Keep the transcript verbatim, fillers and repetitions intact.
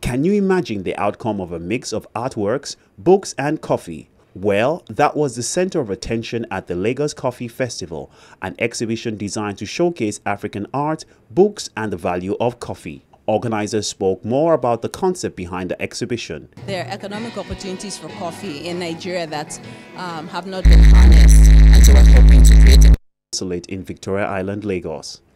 Can you imagine the outcome of a mix of artworks, books and coffee? Well, that was the center of attention at the Lagos Coffee Festival, an exhibition designed to showcase African art, books and the value of coffee. Organizers spoke more about the concept behind the exhibition. There are economic opportunities for coffee in Nigeria that um, have not been harnessed, and so we're hoping to create a Consulate in Victoria Island, Lagos.